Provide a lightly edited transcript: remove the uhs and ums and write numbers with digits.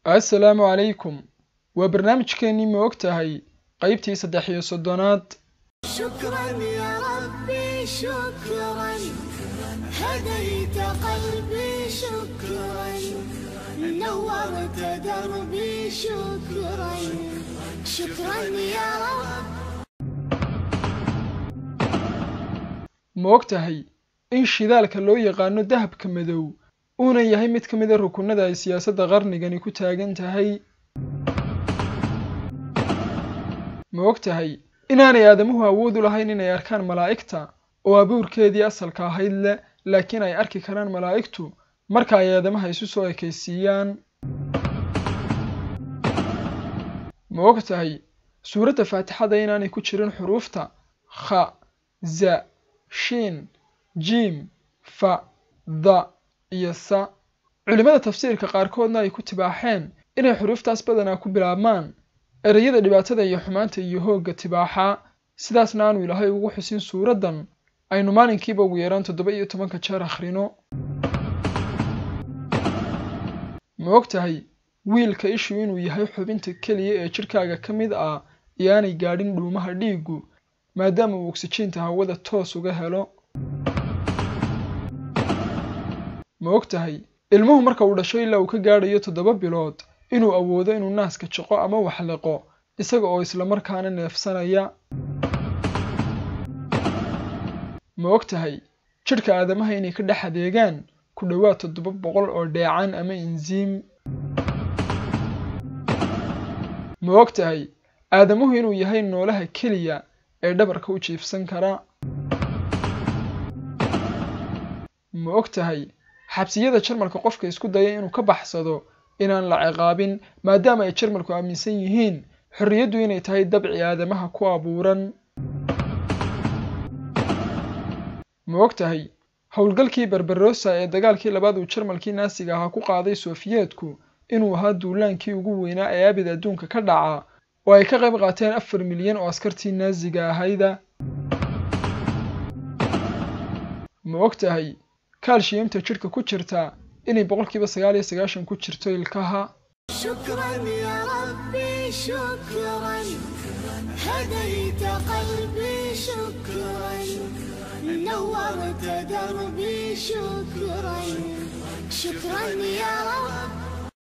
السلام عليكم وبرنامج كيني موقتهي قيبتي صدحي صدونات. شكرا يا ربي شكرا هديت قلبي شكرا نورت دربي شكرا شكرا يا رب. موقتهي إن شذالك اللو يقانو دهب كمدو una yahay mid ka mid ah rukunada ay siyaasadda qarnigani ku taagan tahay. Ma ogtahay inaanay aadamuhu awood u lahayn inay arkaan malaa'igta oo abuurkeedii asalka ahayd laakiin ay arki karaan malaa'igtu marka ay aadamaha isu soo ekaysiiyaan. Ma ogtahay suuradda faatixada inaanay ku jirin xuruufta kha za shin jim fa da iyo sa. culimada tafsiirka qaarkoodna ay ku tibaaxeen inay xuruuftaas badanaa ku bilaabmaan ereyada dhibaatada iyo xumaanta iyo hoogga tibaaxa, sidaasna aanu ilaahay ugu xusin suuraddan aynu maalinkiiba ugu yaraan 17 jeer akhrino. ma ogtahay wiilka ishu inuu yahay xubinta keliya ee jidhkaaga ka mid ah iyo aanay gaadhin dhuumaha dhiiggu maadaama uu oksijiinta hawada toos uga helo. ma ogtahay ilmuhu marka uu dhasho ilaa uu ka gaadhayo 7 bilood inuu awoodo inuu naaska jaqo ama wax liqo isaga oo isla markaana neefsanaya. ma ogtahay jidhka aadamaha inay ka dhex adeegaan ku dhowaad 700 oo dheecaan ama enziim. ma ogtahay aadamuhu inuu yahay noolaha keliya ee dhabarka u jiifsan kara. ma ogtahay xabsiyada Jarmalka qofka isku daya inuu ka baxsado inaan la ciqaabin maadaama ay Jarmalku aaminsan yihiin xorriyaddu inay tahay dabci aadamaha ku abuuran. ma ogtahay howlgalkii Barbarossa ee dagaalkii labaad uu Jarmalkii naasiga ahaa ku qaaday Sofiyeetku inuu ahaa duulaankii ugu weynaa ee abid adduunka ka dhaca oo ay ka qayb qaateen 4 milyan oo askartii naasiga ahayda. ma ogtahay kaalshiyamta jidhka ku jirta inay 99% ku jirto ilkaha. شكرا يا ربي شكرا هديت قلبي شكرا نورت دربي شكرا شكرا يا رب.